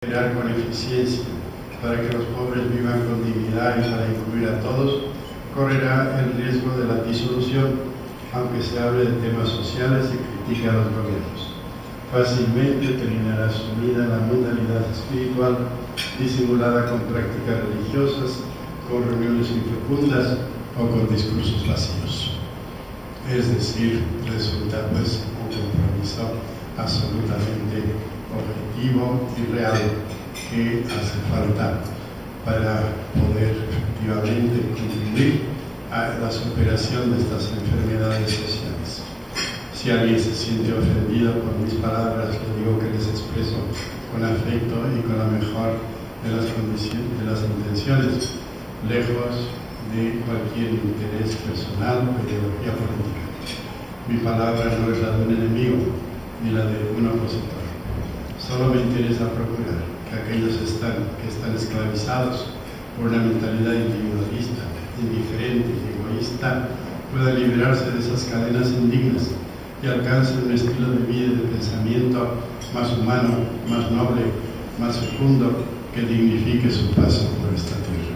Operar con eficiencia para que los pobres vivan con dignidad y para incluir a todos, correrá el riesgo de la disolución, aunque se hable de temas sociales y critique a los gobiernos. Fácilmente terminará sumida en la modalidad espiritual, disimulada con prácticas religiosas, con reuniones infecundas o con discursos vacíos. Es decir, resulta pues un compromiso absolutamente objetivo y real que hace falta para poder efectivamente contribuir a la superación de estas enfermedades sociales. Si alguien se siente ofendido por mis palabras, le digo que les expreso con afecto y con la mejor de las intenciones, lejos de cualquier interés personal o ideología política. Mi palabra no es la de un enemigo ni la de un opositor. Solo me interesa procurar que aquellos que están esclavizados por una mentalidad individualista, indiferente y egoísta puedan liberarse de esas cadenas indignas y alcancen un estilo de vida y de pensamiento más humano, más noble, más fecundo, que dignifique su paso por esta tierra.